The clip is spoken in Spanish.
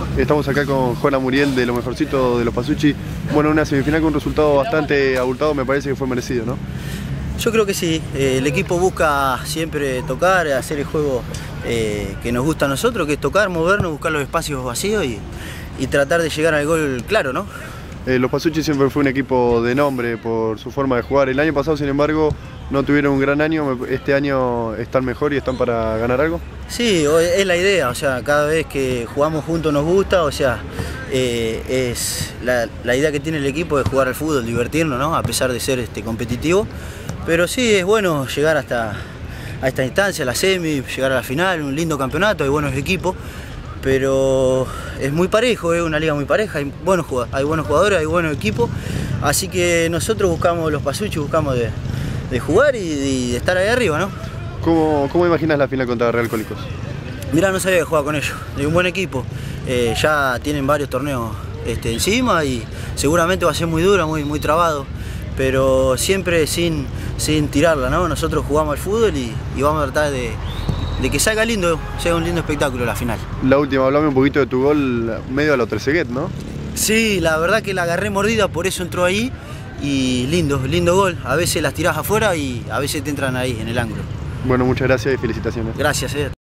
Estamos acá con Juana Muriel de lo mejorcito de los Pasucci. Bueno, una semifinal con un resultado bastante abultado, me parece que fue merecido, ¿no? Yo creo que sí, el equipo busca siempre tocar, hacer el juego que nos gusta a nosotros, que es tocar, movernos, buscar los espacios vacíos y tratar de llegar al gol claro, ¿no? Los Pasucci siempre fue un equipo de nombre por su forma de jugar. El año pasado, sin embargo, no tuvieron un gran año. ¿Este año están mejor y están para ganar algo? Sí, es la idea, o sea, cada vez que jugamos juntos nos gusta, o sea, es la idea que tiene el equipo es jugar al fútbol, divertirnos, ¿no? A pesar de ser competitivo. Pero sí, es bueno llegar hasta a esta instancia, la semi, llegar a la final, un lindo campeonato, hay buenos equipos. Pero es muy parejo, es una liga muy pareja, hay buenos jugadores, hay buenos equipos, así que nosotros buscamos, los Pasucci, buscamos de jugar y de estar ahí arriba, ¿no? ¿Cómo imaginas la final contra Real Cólicos? Mirá, no sabía que jugaba con ellos, es un buen equipo, ya tienen varios torneos encima y seguramente va a ser muy duro, muy trabado, pero siempre sin tirarla, ¿no? Nosotros jugamos al fútbol y vamos a tratar de que salga lindo, sea un lindo espectáculo la final. La última, hablame un poquito de tu gol medio a lo Trezeguet, ¿no? Sí, la verdad que la agarré mordida, por eso entró ahí y lindo gol. A veces las tirás afuera y a veces te entran ahí en el ángulo. Bueno, muchas gracias y felicitaciones. Gracias.